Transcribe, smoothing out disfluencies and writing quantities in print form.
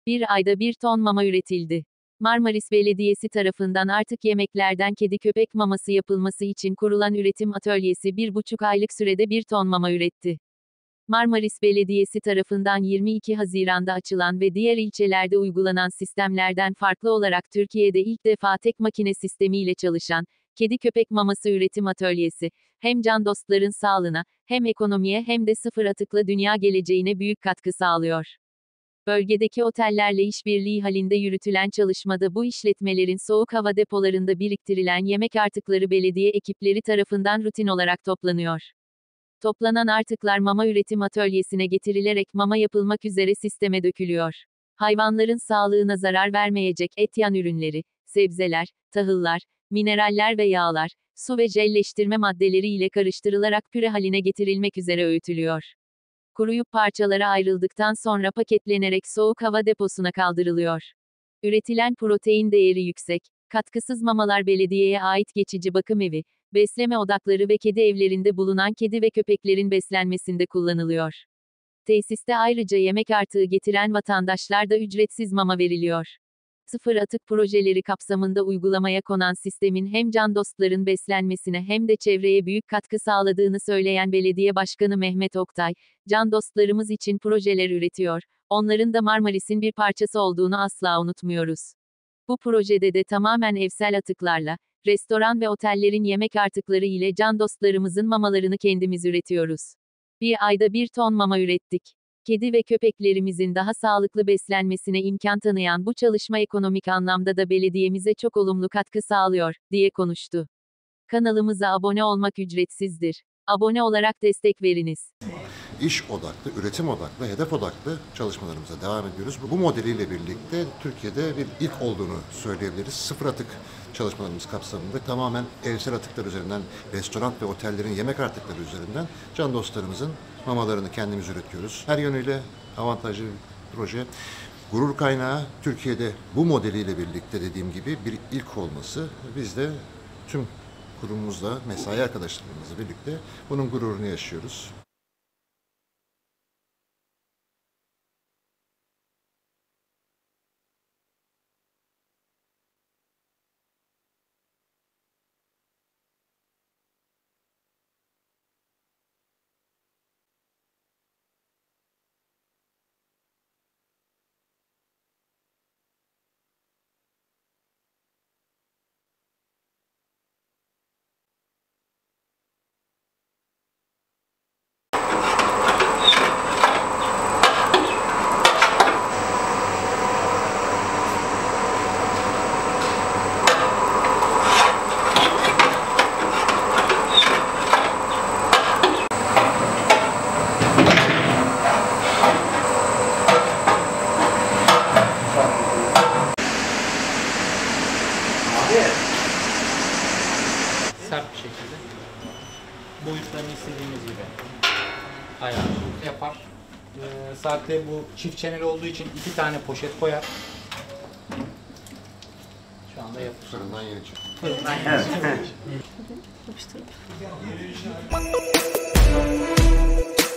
Bir ayda 1 ton mama üretildi. Marmaris Belediyesi tarafından artık yemeklerden kedi köpek maması yapılması için kurulan üretim atölyesi 1,5 aylık sürede 1 ton mama üretti. Marmaris Belediyesi tarafından 22 Haziran'da açılan ve diğer ilçelerde uygulanan sistemlerden farklı olarak Türkiye'de ilk defa tek makine sistemiyle çalışan, kedi köpek maması üretim atölyesi, hem can dostların sağlığına, hem ekonomiye hem de sıfır atıkla dünya geleceğine büyük katkı sağlıyor. Bölgedeki otellerle işbirliği halinde yürütülen çalışmada bu işletmelerin soğuk hava depolarında biriktirilen yemek artıkları belediye ekipleri tarafından rutin olarak toplanıyor. Toplanan artıklar mama üretim atölyesine getirilerek mama yapılmak üzere sisteme dökülüyor. Hayvanların sağlığına zarar vermeyecek et yan ürünleri, sebzeler, tahıllar, mineraller ve yağlar, su ve jelleştirme maddeleri ile karıştırılarak püre haline getirilmek üzere öğütülüyor. Kuruyup parçalara ayrıldıktan sonra paketlenerek soğuk hava deposuna kaldırılıyor. Üretilen protein değeri yüksek, katkısız mamalar belediyeye ait geçici bakım evi, besleme odakları ve kedi evlerinde bulunan kedi ve köpeklerin beslenmesinde kullanılıyor. Tesiste ayrıca yemek artığı getiren vatandaşlar da ücretsiz mama veriliyor. Sıfır atık projeleri kapsamında uygulamaya konan sistemin hem can dostların beslenmesine hem de çevreye büyük katkı sağladığını söyleyen Belediye Başkanı Mehmet Oktay, can dostlarımız için projeler üretiyor, onların da Marmaris'in bir parçası olduğunu asla unutmuyoruz. Bu projede de tamamen evsel atıklarla, restoran ve otellerin yemek artıkları ile can dostlarımızın mamalarını kendimiz üretiyoruz. Bir ayda 1 ton mama ürettik. Kedi ve köpeklerimizin daha sağlıklı beslenmesine imkan tanıyan bu çalışma ekonomik anlamda da belediyemize çok olumlu katkı sağlıyor, diye konuştu. Kanalımıza abone olmak ücretsizdir. Abone olarak destek veriniz. İş odaklı, üretim odaklı, hedef odaklı çalışmalarımıza devam ediyoruz. Bu modeliyle birlikte Türkiye'de bir ilk olduğunu söyleyebiliriz. Sıfır atık çalışmalarımız kapsamında tamamen evsel atıklar üzerinden, restoran ve otellerin yemek artıkları üzerinden can dostlarımızın mamalarını kendimiz üretiyoruz. Her yönüyle avantajlı bir proje. Gurur kaynağı Türkiye'de bu modeliyle birlikte dediğim gibi bir ilk olması. Biz de tüm kurumumuzla, mesai arkadaşlarımızla birlikte bunun gururunu yaşıyoruz. Sert bir şekilde boyutlarını istediğimiz gibi ayarlı yapar. Zaten bu çift çeneli olduğu için 2 tane poşet koyar. Şu anda yapıyor. Fırından yeni çıktı. Fırından yeni çıktı. Yapıştırıp.